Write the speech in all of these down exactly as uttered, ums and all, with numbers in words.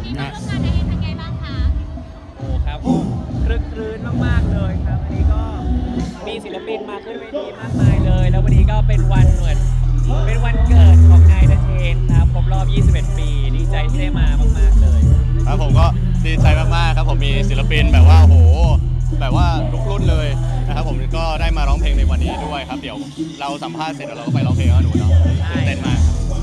นี้มาร่วมงานในเอ็นเป็นไงบ้างคะโอ้ครับก็คลึกครื้นมากๆเลยครับอันนี้ก็มีศิลปินมาขึ้นเวทีมากมายเลยแล้ววันนี้ก็เป็นวันเหมือนเป็นวันเกิดของนายเดอะเทนครับครบรอบยี่สิบเอ็ดปีดีใจที่ได้มามากๆเลยครับผมก็ดีใจมากๆครับผมมีศิลปินแบบว่าโหแบบว่าทุกรุ่นเลยนะครับผมก็ได้มาร้องเพลงในวันนี้ด้วยครับเดี๋ยวเราสัมภาษณ์เสร็จแล้วเราก็ไปร้องเพลงกับหนูเนาะตื่นเต้นมาก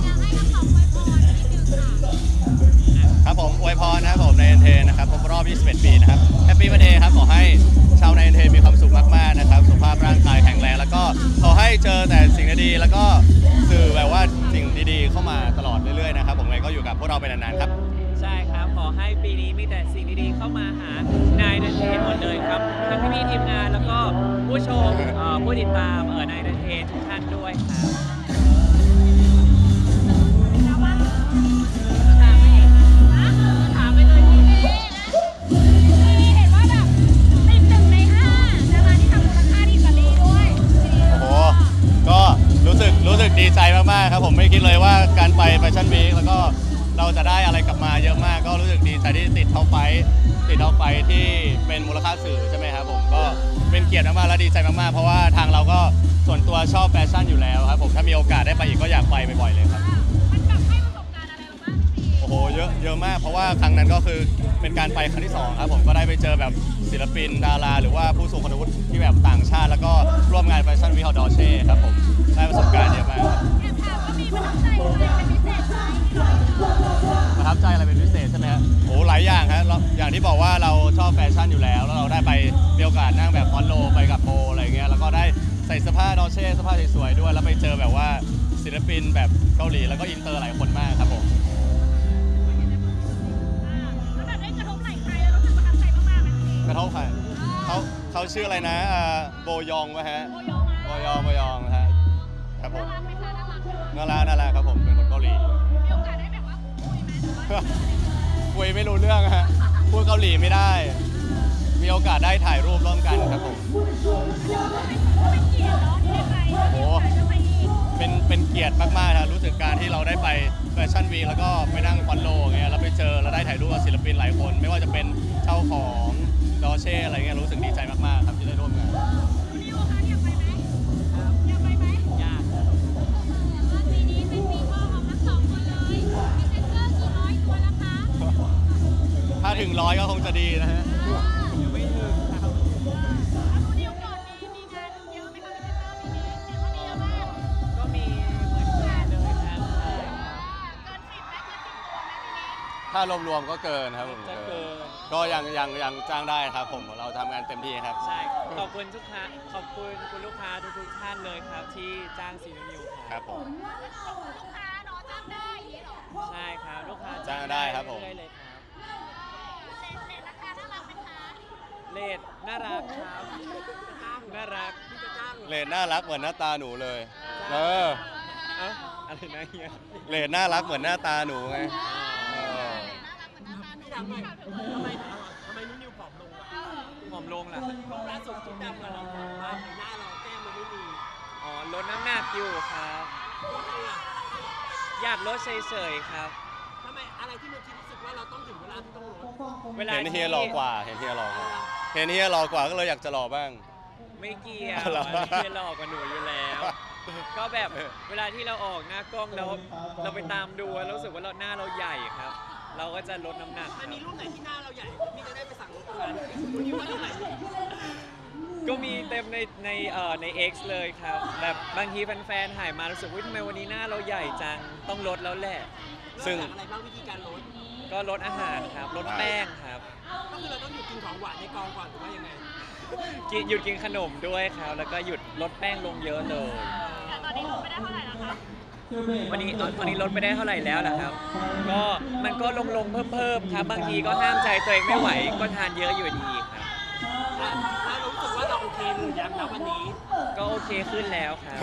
ครับผมอวยพรนะครับผมในเอ็นเทนนะครับครบรอบยี่สิบเอ็ดปีนะครับแฮปปี้วันเดย์ครับขอให้ชาวในเอ็นเทนมีความสุขมากๆนะครับสุขภาพร่างกายแข็งแรงแล้วก็ขอให้เจอแต่สิ่งดีๆแล้วก็สื่อแบบว่าสิ่งดีๆเข้ามาตลอดเรื่อยๆนะครับผมเลยก็อยู่กับพวกเราไปนานๆครับใช่ครับขอให้ปีนี้มีแต่สิ่งดีๆเข้ามาหานายเดอะเทนหมดเลยครับทั้งพี่ๆทีมงานแล้วก็ผู้ชมผู้ติดตามเออนายเดอะเทนทุกท่านด้วยครับถามไปเลยพี่เล่พี่เห็นว่าแบบติดหนึ่งในห้าดาราที่ทำมูลค่าที่อิตาลีด้วยโอ้โหก็รู้สึกรู้สึกดีใจมากๆครับผมไม่คิดเลยว่าการไปแฟชั่นวีคแล้วก็เราจะได้อะไรกลับมาเยอะมากก็รู้สึกดีใจที่ติดท็อปไฟว์ติดท็อปไฟว์ที่เป็นมูลค่าสื่อใช่ไหมครับผมก็เป็นเกียรติมากๆและดีใจมากๆเพราะว่าทางเราก็ส่วนตัวชอบแฟชั่นอยู่แล้วครับผมถ้ามีโอกาสได้ไปอีกก็อยากไปบ่อยๆเลยครับมันกลับให้ประสบการณ์อะไรเราบ้างพี่โอ้โหเยอะเยอะมากเพราะว่าครั้งนั้นก็คือเป็นการไปครั้งที่สองครับผมก็ได้ไปเจอแบบศิลปินดาราหรือว่าผู้ทรงคุณวุฒิที่แบบต่างชาติแล้วก็ร่วมงานแฟชั่นวีคดอเช่ครับผมได้ประสบการณ์เยอะมากครับแอบถามว่ามีประทับใจอะไรเป็นพิเศษไหมประทับใจอะไรเป็นพิเศษใช่ไหมฮะโอ้หลายอย่างครับอย่างที่บอกว่าเราชอบแฟชั่นอยู่แล้วแล้วเราได้ไปมีโอกาสนั่งแบบฟอนโลไปกับโปอะไรเงี้ยแล้วก็ได้ใส่เสื้อผ้าดอเช่เสื้อผ้าสวยๆด้วยแล้วไปเจอแบบว่าศิลปินแบบเกาหลีแล้วก็อินเตอร์หลายคนมากครับผมแล้วแบบได้กระทบไหล่ใครแล้วรู้สึกประทับใจมากๆไหมกระทบใครเขาเขาชื่ออะไรนะโบยองวะฮะโบยองโบยองฮะครับผมน่ารักน่ารักครับผมเป็นคนเกาหลีมีโอกาสได้แบบว่าคุยไหมคุยไม่รู้เรื่องฮะพูดเกาหลีไม่ได้มีโอกาสได้ถ่ายรูปร่วมกันครับผมเป็นเกียรติเนาะที่ได้ไปโอ้เป็นเป็นเกียรติมากๆนะรู้สึกการที่เราได้ไปแฟชั่นวีคแล้วก็ไปนั่งฟอนโลเงี้ยแล้วไปเจอแล้วได้ถ่ายรูปกับศิลปินหลายคนไม่ว่าจะเป็นเจ้าของดอเช่อะไรเงี้ยรู้สึกดีใจมากๆครับที่ได้ร่วมงานมีโอกาสอยากไปไหมอยากไปไหมอยากปีนี้เป็นปีทองของทั้งสองคนเลยมีเซ็นเซอร์กี่ร้อยตัวแล้วคะถ้าถึงร้อยก็คงจะดีนะฮะยังไม่ถึงครับแล้วดูดิวก่อนมีมีงานเยอะไหมคะมีเซ็นเซอร์ปีนี้เห็นว่ามีเยอะมากก็มีเหมือนกันเลยครับเกินสิบไหมเกินสิบตัวไหมปีนี้ถ้ารวมๆก็เกินครับผมจะเกินก็ยังยังยังจ้างได้ครับผมเราทำงานเต็มที่ครับใช่ขอบคุณทุกค้าขอบคุณคุณลูกค้าทุกๆท่านเลยครับที่จ้างซีนิวครับผมลูกค้าเนาะจ้างได้อย่างนี้หรอใช่ครับลูกค้าจ้างได้ครับผมเลยครับเลทราคาน่ารักไหมคะเลทน่ารักครับน่ารักที่จะจ้างเลทน่ารักเหมือนหน้าตาหนูเลยเออเอ้าอะไรนะเฮียเลทน่ารักเหมือนหน้าตาหนูไงทำไมทำไมทำไมนุ่นนิวผอมลงอ่ะผอมลงล่ะล่าสุดกินดำกับเราว่าหน้าเราแก้มมันไม่มีอ๋อลดน้ำหนักอยู่ครับอยากลดเฉยๆครับทำไมอะไรที่มันคิดรู้สึกว่าเราต้องถึงเวลาที่ต้องลดเห็นเฮียหล่อกว่าเห็นเฮียหล่อกว่าเห็นเฮียหล่อกว่าก็เลยอยากจะหล่อบ้างไม่เกี่ยวเฮียหล่อกว่าหนูอยู่แล้วก็แบบเวลาที่เราออกหน้ากล้องแล้วเราไปตามดูแล้วรู้สึกว่าเราหน้าเราใหญ่ครับเราก็จะลดน้ำหนักมันมีรูปไหนที่หน้าเราใหญ่พี่จะได้ไปสั่งลดตัวนั้นคุณยิ้มว่าที่ไหนก็มีเต็มในในเอ่อใน X เลยครับแบบบางทีแฟนๆถ่ายมารู้สึกว่าทำไมวันนี้หน้าเราใหญ่จังต้องลดแล้วแหละซึ่งอะไรบ้างวิธีการลดก็ลดอาหารครับลดแป้งครับก็คือเราต้องหยุดกินของหวานในกองก่อนหรือว่ายังไงกินหยุดกินขนมด้วยครับแล้วก็หยุดลดแป้งลงเยอะเลยแต่ตอนนี้ลดไม่ได้เท่าไหร่แล้วคะวันนี้ตอนนี้ลดไปได้เท่าไหร่แล้วล่ะครับก็มันก็ลงลงเพิ่มเพิ่มครับบางทีก็ห้ามใจตัวเองไม่ไหวก็ทานเยอะอยู่ดีครับถ้ารู้สึกว่าเราโอเคหรือยังแล้ววันนี้ก็โอเคขึ้นแล้วครับ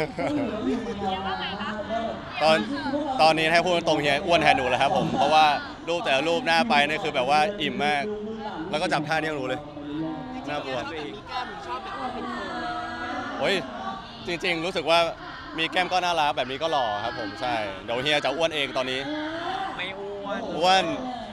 ตอนตอนนี้ให้พูดตรงๆเฮียอ้วนแทนหนูเลยครับผมเพราะว่ารูปแต่ละรูปหน้าไปนี่คือแบบว่าอิ่มมากแล้วก็จับท่านี้หนูเลยหน้าบวมโอ้ยจริงๆรู้สึกว่ามีแก้มก็น่ารักแบบนี้ก็หล่อครับผมใช่เดี๋ยวเฮียจะอ้วนเองตอนนี้ไม่อ้วนอ้วน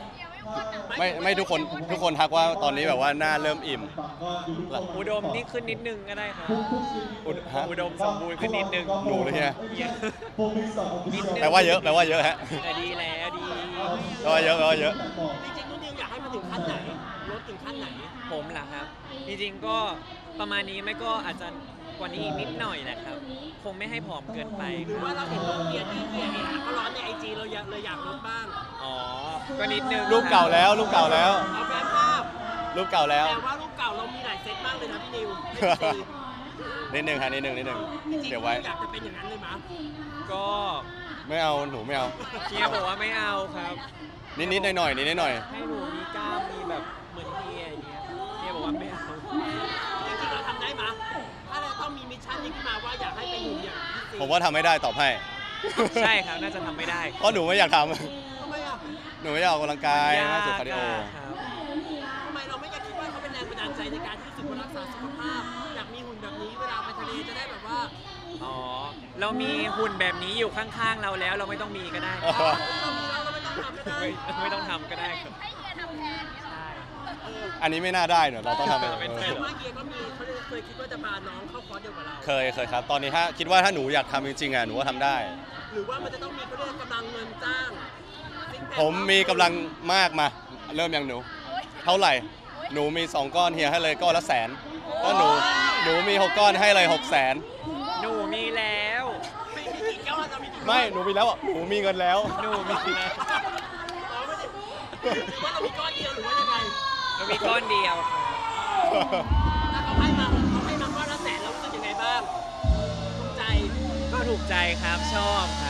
ไม่ไม่ทุกคนทุกคนทักว่าตอนนี้แบบว่าหน้าเริ่มอิ่มอุดมนี่ขึ้นนิดนึงก็ได้ครับอุดฮะอุดมสมบูรณ์ขึ้นนิดนึงหนูเลยใช่ไหมนิดนึงแปลว่าเยอะแปลว่าเยอะฮะแต่ดีแล้วดีแปลว่าเยอะแปลว่าเยอะจริงๆนุ่นนิวอยากให้มันถึงขั้นไหนลดถึงขั้นไหนผมล่ะครับ จริงๆก็ประมาณนี้ไม่ก็อาจจะกว่านี้อีกนิดหน่อยแหละครับ คงไม่ให้ผอมเกินไปหรือว่าเราเห็นน้องเกียร์ที่เกียร์เองก็ร้อนในไอจีเราอยากเลยอยากลดบ้างอ๋อ ก็นิดนึงรูปเก่าแล้วรูปเก่าแล้วเอาแฟนภาพรูปเก่าแล้วแต่ว่ารูปเก่าเรามีหลายเซตมากเลยนะพี่นิวในไอจีนิดนึงฮะนิดนึงนิดนึงจริงๆเดี๋ยวไว้อยากจะเป็นอย่างนั้นเลยมั้ยก็ไม่เอาหนูไม่เอาเฮียบอกว่าไม่เอาครับนิดนิดหน่อยหน่อยนิดนิดหน่อยให้หนูมีกล้ามมีแบบเหมือนเฮียอย่างเงี้ยเฮียบอกว่าไม่เอาจริงๆเราทำได้มั้ยถ้าเราต้องมีมิชชั่นนี้ขึ้นมาว่าอยากให้เป็นหุ่นอย่างพี่ซีผมว่าทำไม่ได้ตอบให้ใช่ครับ น่าจะทำไม่ได้เพราะหนูไม่อยากททำไมอ่ะำหนูไม่อยากออกกำลังกายไม่สุดคาร์ดิโอยากครับทำไมเราไม่อยากคิดว่าเขาเป็นแรงบันดาลใจในการที่รู้สึกว่ารักษาสุขภาพอยากมีหุ่นแบบนี้เวลาไปทะเลจะได้แบบว่าอ๋อ เรามีหุ่นแบบนี้อยู่ข้างๆเราแล้ว เราไม่ต้องมีก็ได้ครับเรามีแล้วเราไม่ต้องทำก็ได้ไม่ไม่ต้องทำก็ได้ครับให้เฮียทำแทนเนี่ยใช่อันนี้ไม่น่าได้เนอะเราต้องทำเป็นเอใช่อหรอว่าเกียร์ก็มีเขาเคยคิดว่าจะพาน้องเข้าคอร์สเดียวกับเราเคยเคยครับ ตอนนี้ถ้าคิดว่าถ้าหนูอยากทำจริงๆอ่ะหนูก็ทำได้หรือว่ามันจะต้องมีเขาเรียกกำลังเงินจ้างซิกแพคผมมีกำลังมากมา เริ่มยังหนู เท่าไหร่ หนูมีสองก้อนเฮียให้เลยก้อนละแสนถ้าหนูหนูมีหกก้อนให้เลยหกแสนหนูมีแล้วมีมีกี่ก้อนเรามีกี่ก้อนไม่หนูมีแล้วอ่ะหนูมีเงินแล้วหนูมีแล้วเราไม่ได้หรือว่าเรามีก้อนเดียวหรือว่ายังไงหนูมีก้อนเดียวครับถ้าเขาให้มาเขาให้มาก้อนละแสนเรารู้สึกยังไงบ้างภูมิใจก็ถูกใจครับชอบครับ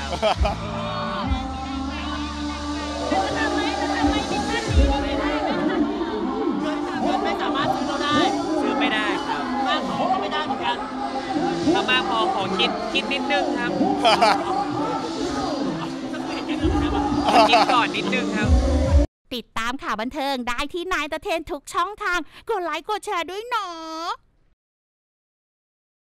จะทำไหมจะทำไหมมิชชั่นนี้ไม่ได้ไม่ได้เงินเงินไม่สามารถซื้อเราได้ซื้อไม่ได้ครับมากขอก็ไม่ได้เหมือนกันถ้ามากพอขอคิดคิดนิดนึงครับก็คือเห็นแก่เงินเหมือนกันว่าคิดก่อนนิดนึงครับติดตามข่าวบันเทิงได้ที่นายตะเทนทุกช่องทาง กดไลค์กดแชร์ด้วยเนาะ